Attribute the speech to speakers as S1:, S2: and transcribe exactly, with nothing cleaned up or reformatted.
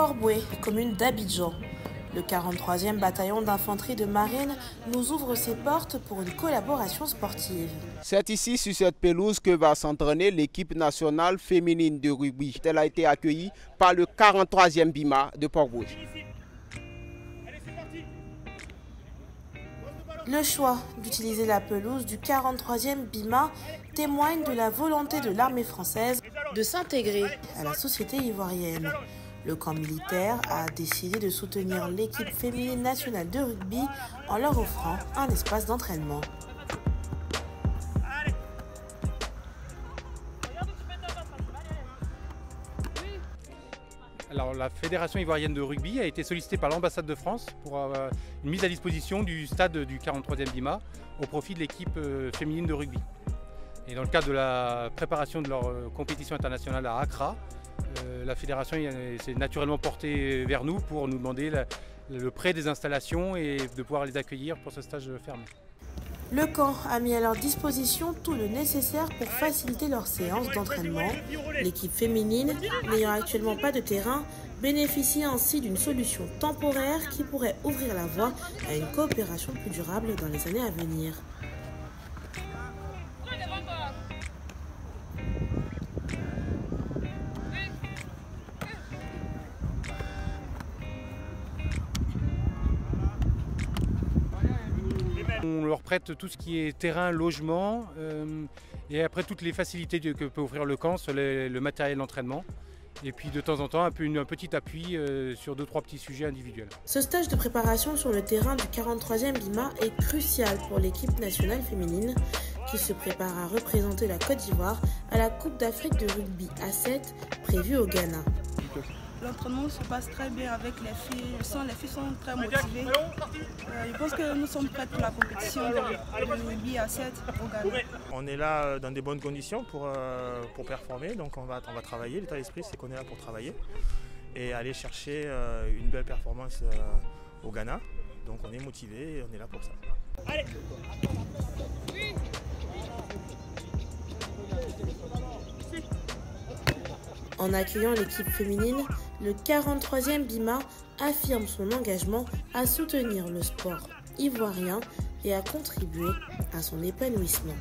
S1: Port-Bouët, commune d'Abidjan. Le quarante-troisième bataillon d'infanterie de marine nous ouvre ses portes pour une collaboration sportive.
S2: C'est ici, sur cette pelouse, que va s'entraîner l'équipe nationale féminine de rugby. Elle a été accueillie par le quarante-troisième B I M A de Port-Bouët.
S1: Le choix d'utiliser la pelouse du quarante-troisième B I M A témoigne de la volonté de l'armée française de s'intégrer à la société ivoirienne. Le camp militaire a décidé de soutenir l'équipe féminine nationale de rugby en leur offrant un espace d'entraînement.
S3: Alors, la Fédération ivoirienne de rugby a été sollicitée par l'ambassade de France pour euh, une mise à disposition du stade du quarante-troisième B I M A au profit de l'équipe euh, féminine de rugby. Et dans le cadre de la préparation de leur euh, compétition internationale à Accra, euh, la fédération s'est naturellement portée vers nous pour nous demander la, le prêt des installations et de pouvoir les accueillir pour ce stage fermé.
S1: Le camp a mis à leur disposition tout le nécessaire pour faciliter leurs séances d'entraînement. L'équipe féminine, n'ayant actuellement pas de terrain, bénéficie ainsi d'une solution temporaire qui pourrait ouvrir la voie à une coopération plus durable dans les années à venir.
S3: On leur prête tout ce qui est terrain, logement euh, et après toutes les facilités que peut offrir le camp sur les, le matériel d'entraînement. Et puis de temps en temps un, peu, une, un petit appui euh, sur deux trois petits sujets individuels.
S1: Ce stage de préparation sur le terrain du quarante-troisième B I M A est crucial pour l'équipe nationale féminine qui se prépare à représenter la Côte d'Ivoire à la Coupe d'Afrique de rugby à sept prévue au Ghana.
S4: L'entraînement se passe très bien avec les filles. Je sens les filles sont très motivées. Euh, je pense que nous sommes prêts pour la compétition de, de rugby à sept au Ghana.
S5: On est là dans des bonnes conditions pour, euh, pour performer, donc on va, on va travailler. L'état d'esprit, c'est qu'on est là pour travailler et aller chercher euh, une belle performance euh, au Ghana. Donc on est motivé et on est là pour ça. Allez.
S1: En accueillant l'équipe féminine, le quarante-troisième B I M A affirme son engagement à soutenir le sport ivoirien et à contribuer à son épanouissement.